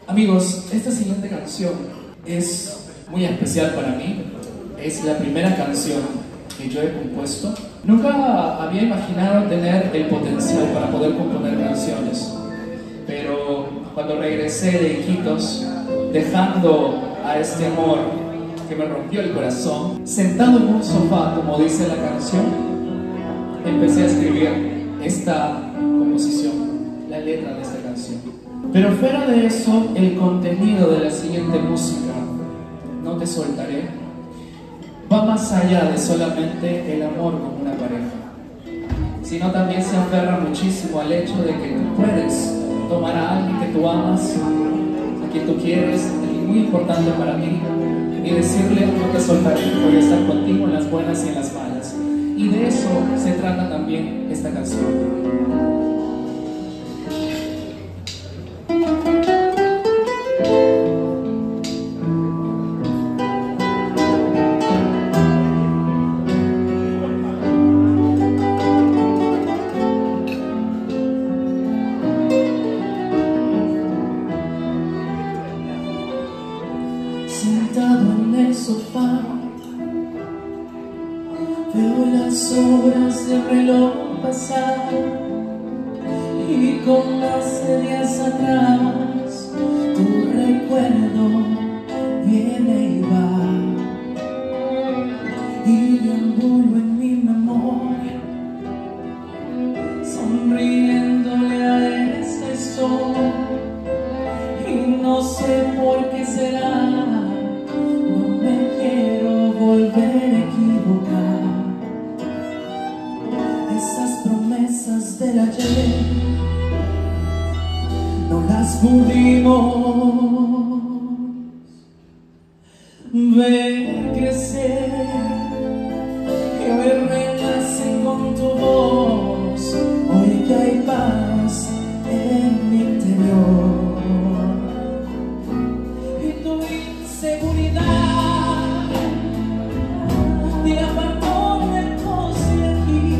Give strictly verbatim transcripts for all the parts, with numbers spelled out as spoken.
Amigos, esta siguiente canción es muy especial para mí. Es la primera canción que yo he compuesto. Nunca había imaginado tener el potencial para poder componer canciones, pero cuando regresé de Iquitos, dejando a este amor que me rompió el corazón, sentado en un sofá, como dice la canción, empecé a escribir esta composición, la letra de esta canción. Pero fuera de eso, el contenido de la siguiente música, No te soltaré, va más allá de solamente el amor con una pareja, sino también se aferra muchísimo al hecho de que tú puedes tomar a alguien que tú amas, a quien tú quieres, alguien muy importante para mí, y decirle: no te soltaré, voy a estar contigo en las buenas y en las malas. Y de eso se trata también esta canción. Sentado en el sofá, veo las horas del reloj pasar, y con más de días atrás tu recuerdo viene y va, y deambulo en mi memoria, sonriéndole a este sol, y no sé por qué será. Del ayer no las pudimos ver crecer, y hoy renacen con tu voz, hoy que hay paz en mi interior, y tu inseguridad te apartó lejos de aquí.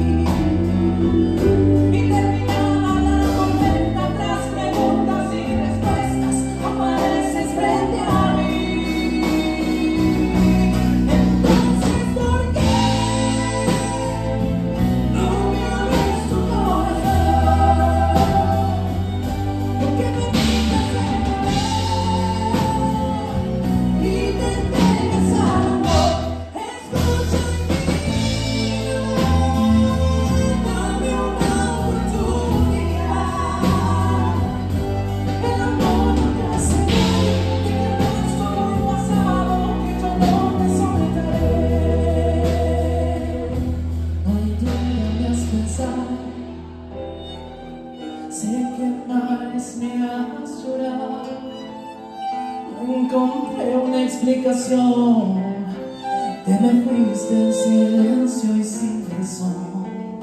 Sé que mares me has llorado, no encontré una explicación, te me fuiste en silencio y sin razón,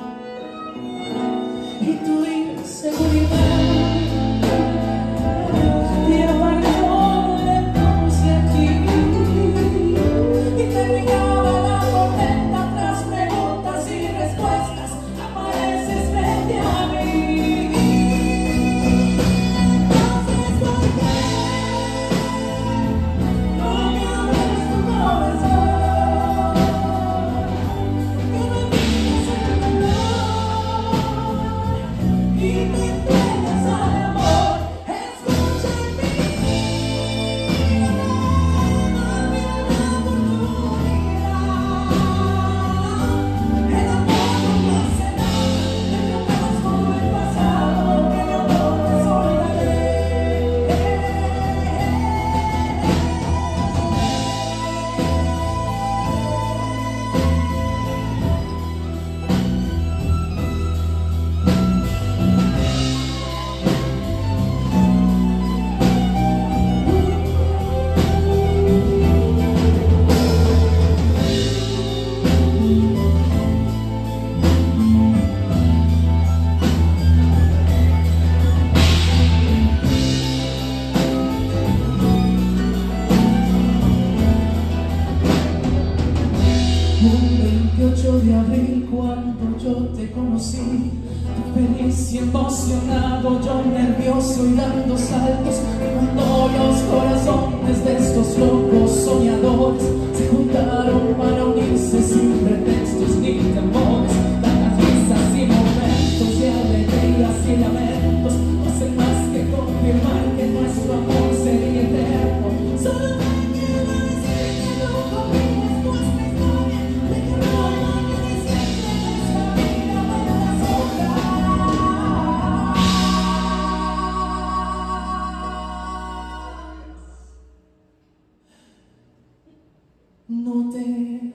y tu inseguridad te apartó lejos de aquí, y terminaba la tormenta tras preguntas y respuestas, apareces frente a mí. Un veintiocho de abril, cuando yo te conocí, feliz y emocionado, yo nervioso y dando saltos, cuando yo no te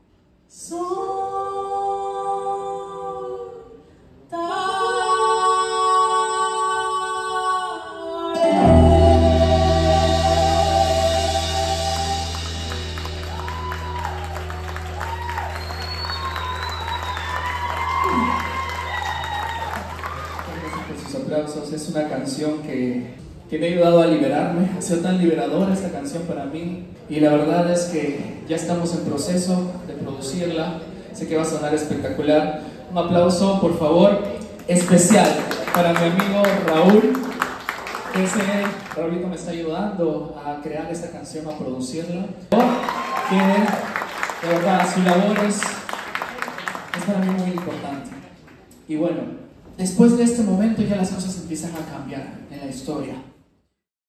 Aplausos. Es una canción que, que me ha ayudado a liberarme, ha sido tan liberadora esta canción para mí, y la verdad es que ya estamos en proceso de producirla. Sé que va a sonar espectacular. Un aplauso, por favor, especial para mi amigo Raúl, que ese Raúlito me está ayudando a crear esta canción, a producirla, que de verdad su labor es, es para mí muy importante. Y bueno, después de este momento ya las cosas empiezan a cambiar en la historia.